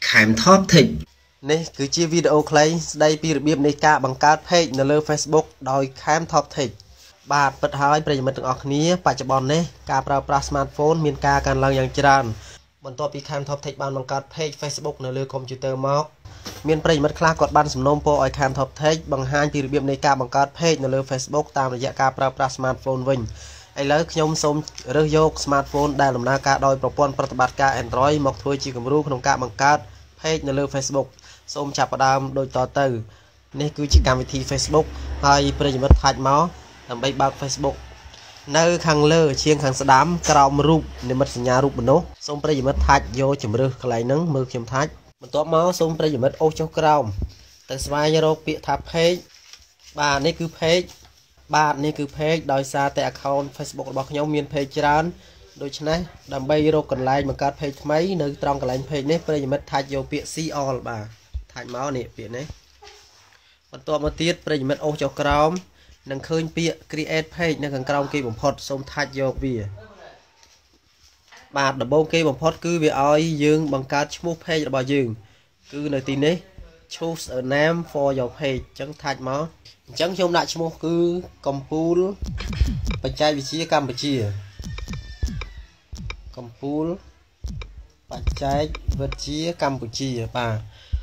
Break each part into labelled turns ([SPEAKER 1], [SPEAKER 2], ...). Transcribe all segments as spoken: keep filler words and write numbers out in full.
[SPEAKER 1] Khám Top Thích នេះគឺជាវីដេអូខ្លីស្ដីពីរបៀបនៃការបង្កើត page នៅលើ Facebook ដោយ Khám Top Thích បាទពិតហើយប្រិយមិត្តទាំងអស់គ្នាបច្ចុប្បន្ននេះការប្រើប្រាស់ smartphone មានការកើនឡើងយ៉ាងច្រើនបន្ទាប់ពី Khám Top Thích បានបង្កើត page Facebook នៅលើ computer មកមានប្រិយមិត្តខ្លះគាត់បានសំណូមពរឲ្យ Khám Top Thích បង្ហាញពីរបៀបនៃការបង្កើត page នៅលើ Facebook តាមរយៈការប្រើប្រាស់ smartphone វិញឥឡូវខ្ញុំសូមរើសយក smartphone ដែលដំណើរការដោយប្រព័ន្ធប្រតិបត្តិការ Android មកធ្វើជាគំរូក្នុងការបង្កើត page នៅលើ Facebook សូមចាប់ផ្ដើមដូចតទៅនេះគឺជាកម្មវិធី Facebook ហើយប្រិយមិត្តថាច់មកដើម្បីបើក Facebook នៅខាងលើជាងខាងស្ដាំក្រោមរូបនិមិត្តសញ្ញារូបមនុស្សសូមប្រិយមិត្តថាច់យកជំរើសកន្លែងហ្នឹងមើលខ្ញុំថាច់បន្ទាប់មកសូមប្រិយមិត្តអូសចុះក្រោមទៅស្វែងរកពាក្យថា page បាទនេះគឺ page បាទនេះគឺ page ដោយសារតែ account Facebook របស់ខ្ញុំមាន page ច្រើនដូច្នេះដើម្បីរកកន្លែងបង្កើត page ថ្មីនៅត្រង់កន្លែង page នេះប្រិយមិត្តថាច់យកពាក្យ see all បាទថាច់មកនេះពាក្យនេះបន្ទាប់មកទៀតប្រិយមិត្តអូសចុះក្រោមនឹងឃើញពាក្យ create page នៅខាងក្រោមគេបំផុតសូមថាច់យកវាបាទដំបូងគេបំផុតគឺវាឲ្យយើងបង្កើតឈ្មោះ page របស់យើងគឺនៅទីនេះ choose a name for your page អញ្ចឹងថាច់មកអញ្ចឹងខ្ញុំដាក់ឈ្មោះគឺកំពូលបច្ចេកវិទ្យាកម្ពុជាកំពូលបច្ចេកវិទ្យាកម្ពុជាបាទ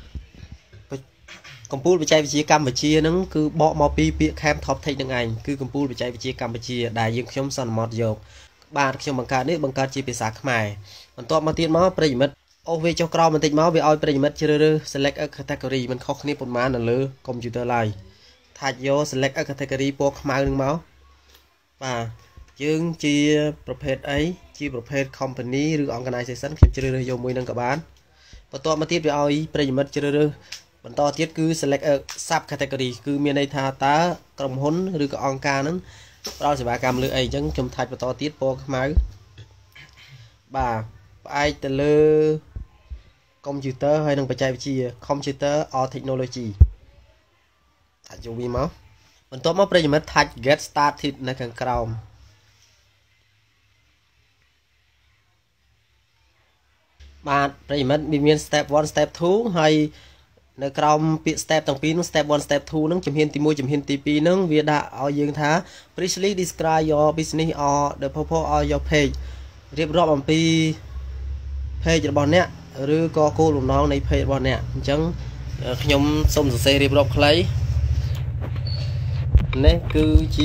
[SPEAKER 1] កំពូលបច្ចេកវិទ្យាកម្ពុជាហ្នឹងគឺបកមកពីពាក្យ Khám Top Thích នឹងឯងគឺកំពូលបច្ចេកវិទ្យាកម្ពុជាដែលយើងខ្ញុំសន្មតយកបាទខ្ញុំបង្កើតនេះបង្កើតជាភាសាខ្មែរបន្ទាប់មកទៀតមកប្រិយមិត្តអូសវាចុះក្រោមបន្តិចមកវាឲ្យប្រិយមិត្តជ្រើសរើស select a category មិនខុសគ្នាប៉ុន្មាននៅលើ computer ឡើយថាច់យក select a category ពណ៌ខ្មៅនឹងមកបាទយើងជាប្រភេទអីជាប្រភេទ company ឬ organization ខ្ញុំជ្រើសរើសយកមួយនឹងក៏បានបន្ទាប់មកទៀតវាឲ្យប្រិយមិត្តជ្រើសរើសបន្តទៀតគឺ select a sub category គឺមានន័យថាតើក្រុមហ៊ុនឬក៏អង្គការហ្នឹងផ្ដល់សេវាកម្មលើអីអញ្ចឹងខ្ញុំថាច់បន្តទៀតពណ៌ខ្មៅបាទផ្អែកទៅលើ computer ហើយនិងបច្ចេកវិទ្យា computer or technology ថាច់យកវាមកបន្ទាប់មកប្រិយមិត្តថាច់ get started នៅខាងក្រោមបាទប្រិយមិត្តវាមាន step one step two ហើយនៅក្រោមពាក្យ step ទាំងពីរនោះ step one step two ហ្នឹងជំហានទីoneជំហានទីtwoហ្នឹងវាដាក់ឲ្យយើងថា please describe your business or the purpose of your page រៀបរាប់អំពី page របស់អ្នកឬក៏គោលបំណងនៃ page របស់អ្នកអញ្ចឹងខ្ញុំសូមសរសេររៀបរាប់ខ្លីនេះគឺជា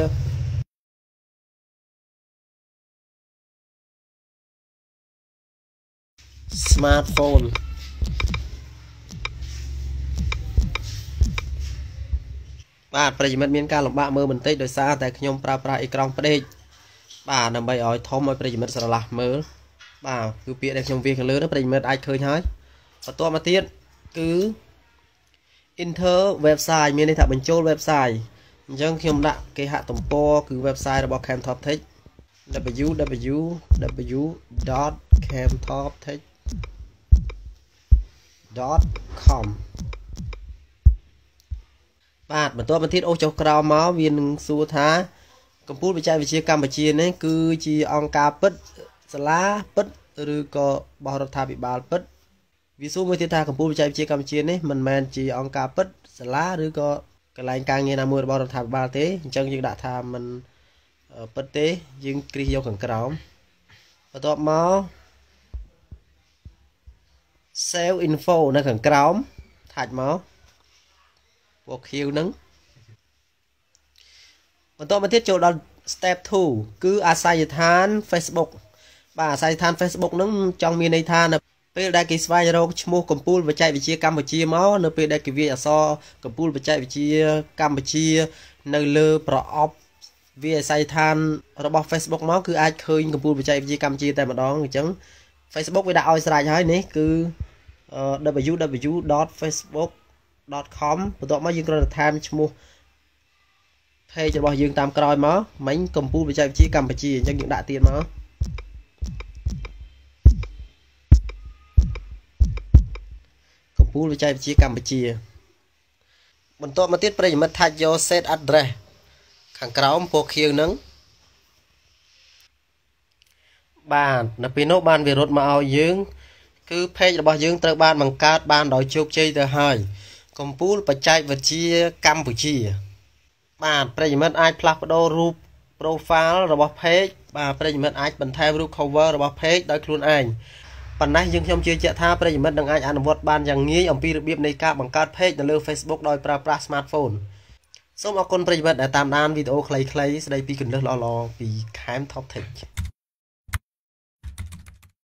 [SPEAKER 1] smartphoneបាទប្រិយមិត្តមានការលំបាកមើលបន្តិចដោយសារតែខ្ញុំប្រើប្រាស់អេក្រង់ផ្ដេកបាទដើម្បីឲ្យធំឲ្យប្រិយមិត្តស្រឡះមើលបាទគឺពាក្យដែលខ្ញុំវាខាងលើនោះប្រិយមិត្តអាចឃើញហើយបន្ទាប់មកទៀតគឺ enter website មានន័យថាបញ្ចូល website អញ្ចឹងខ្ញុំដាក់គេហទំព័រគឺ website របស់ Khám Top Thích w w w dot kham top thích dot com បាទបន្ទាប់មកទៀតអូសចុះក្រោមមកវានឹងសួរថាកំពូលបច្ចេកវិទ្យាកម្ពុជានេះគឺជាអង្គការពិតសាលាពិតឬក៏បោះរដ្ឋាភិបាលពិតវាសួរមួយទៀតថាកំពូលបច្ចេកវិទ្យាកម្ពុជានេះមិនមែនជាអង្គការពិតសាលាឬក៏កន្លែងការងារណាមួយរបស់រដ្ឋាភិបាលទេអញ្ចឹងយើងដាក់ថាមិនពិតទេយើងគ្រីសយកខាងក្រោមបន្ទាប់មក save info នៅខាងក្រោមថាច់មកពណ៌ខៀវហ្នឹងបន្តមកទៀតចូលដល់ step two គឺអាសយដ្ឋាន Facebook បាទអាសយដ្ឋាន Facebook ហ្នឹងចង់មានន័យថានៅពេលដែលគេស្វែងរកឈ្មោះកំពូលបច្ចេកវិទ្យាកម្ពុជាមកនៅពេលដែលគេវាយអក្សរកំពូលបច្ចេកវិទ្យាកម្ពុជានៅលើប្រអប់វាអាសយដ្ឋានរបស់ Facebook មកគឺអាចឃើញកំពូលបច្ចេកវិទ្យាកម្ពុជាតែម្ដងអញ្ចឹង Facebook វាដាក់ឲ្យស្រេចហើយនេះគឺ w w w dot facebook dot com បន្ទាប់មកយើងគ្រាន់តែថែមឈ្មោះ page របស់យើងតាមក្រោយមកមិញកំពូលបច្ចេកវិទ្យាកម្ពុជាអញ្ចឹងយើងដាក់ទៀតមកកំពូលបច្ចេកវិទ្យាកម្ពុជាបន្ទាប់មកទៀតប្រិយមិត្តថាច់យក set address ខាងក្រោមពណ៌ខៀវហ្នឹងបាទនៅពេលនោះបានវារត់មកឲ្យយើងគឺ page របស់យើងត្រូវបានបង្កើតបានដោយជោគជ័យទៅហើយកំពូលបច្ចេកវិទ្យាកម្ពុជាបាទប្រិយមិត្តអាចផ្លាស់ប្ដូររូប profile របស់ page បាទប្រិយមិត្តអាចបន្ថែមរូប cover របស់ page ដោយខ្លួនឯងប៉ុន្តែយើងខ្ញុំជឿជាក់ថាប្រិយមិត្តនឹងអាចអនុវត្តបានយ៉ាងងាយអំពីរបៀបនៃការបង្កើត page នៅលើ Facebook ដោយប្រើប្រាស់ smartphone សូមអរគុណប្រិយមិត្តដែលតាមដានវីដេអូខ្លីៗស្ដីពីគន្លឹះល្អៗពី Cam Top Tech